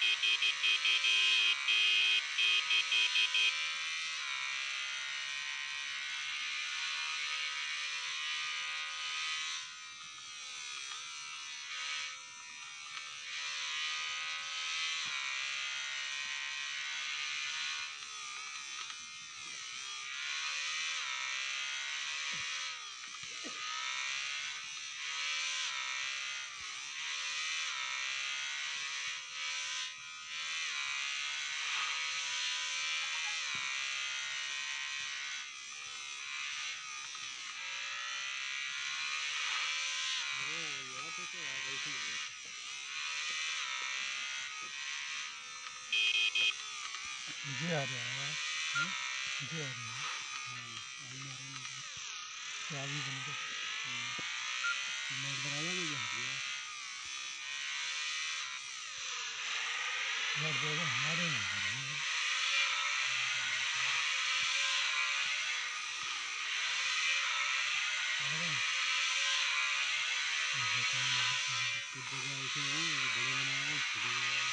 जी आ रहा है। जी आ रहा है। क्या भी बन गया। बनाया नहीं हमारे कुछ जगह ऐसे हैं बड़े बनाए